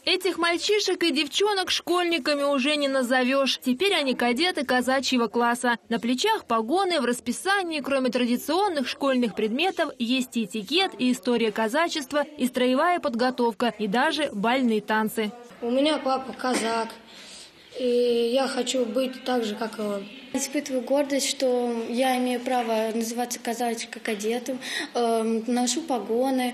Этих мальчишек и девчонок школьниками уже не назовешь. Теперь они кадеты казачьего класса. На плечах погоны, в расписании, кроме традиционных школьных предметов, есть и этикет, и история казачества, и строевая подготовка, и даже бальные танцы. У меня папа казак, и я хочу быть так же, как и он. Испытываю гордость, что я имею право называться казачкой кадетом, ношу погоны.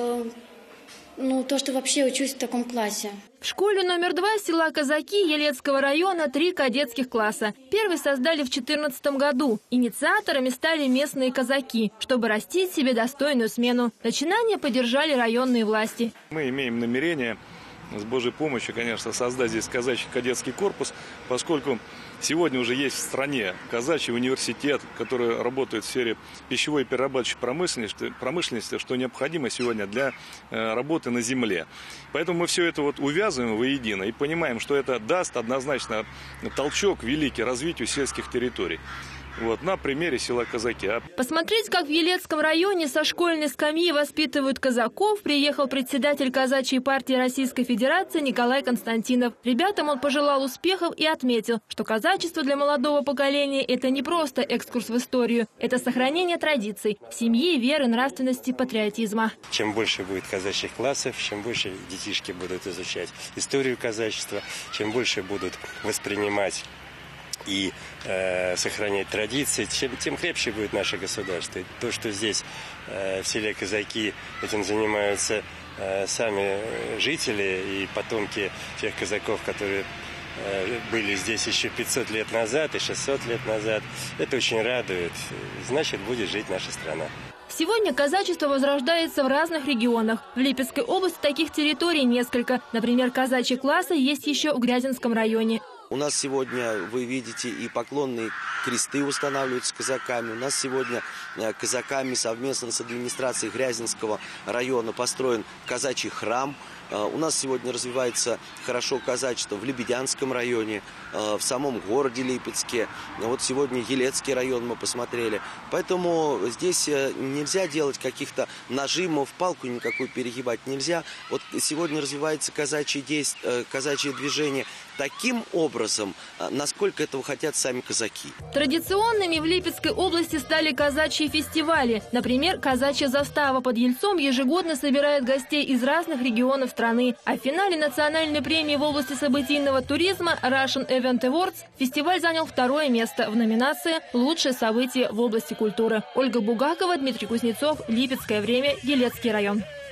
То, что вообще учусь в таком классе. В школе номер 2 села Казаки Елецкого района 3 кадетских класса. Первый создали в 2014 году. Инициаторами стали местные казаки, чтобы растить себе достойную смену. Начинание поддержали районные власти. Мы имеем намерение с Божьей помощью, конечно, создать здесь казачий кадетский корпус, поскольку сегодня уже есть в стране казачий университет, который работает в сфере пищевой и перерабатывающей промышленности, что необходимо сегодня для работы на земле. Поэтому мы все это увязываем воедино и понимаем, что это даст однозначно толчок великий развитию сельских территорий. На примере села Казаки. Посмотреть, как в Елецком районе со школьной скамьи воспитывают казаков, приехал председатель казачьей партии Российской Федерации Николай Константинов. Ребятам он пожелал успехов и отметил, что казачество для молодого поколения – это не просто экскурс в историю, это сохранение традиций, семьи, веры, нравственности, патриотизма. Чем больше будет казачьих классов, чем больше детишки будут изучать историю казачества, чем больше будут воспринимать и сохранять традиции, тем крепче будет наше государство. И то, что здесь в селе Казаки этим занимаются сами жители и потомки тех казаков, которые были здесь еще 500 лет назад и 600 лет назад, это очень радует. Значит, будет жить наша страна. Сегодня казачество возрождается в разных регионах. В Липецкой области таких территорий несколько. Например, казачьи классы есть еще в Грязинском районе. У нас сегодня, вы видите, и поклонные кресты устанавливаются казаками. У нас сегодня казаками совместно с администрацией Грязинского района построен казачий храм. У нас сегодня развивается хорошо казачество в Лебедянском районе, в самом городе Липецке. Сегодня Елецкий район мы посмотрели. Поэтому здесь нельзя делать каких-то нажимов, палку никакую перегибать нельзя. Сегодня развивается казачье движение таким образом, насколько этого хотят сами казаки. Традиционными в Липецкой области стали казачьи фестивали. Например, казачья застава под Ельцом ежегодно собирает гостей из разных регионов страны. А в финале национальной премии в области событийного туризма Russian Event Awards фестиваль занял 2-е место в номинации «Лучшее событие в области культуры». Ольга Бугакова, Дмитрий Кузнецов, Липецкое время, Елецкий район.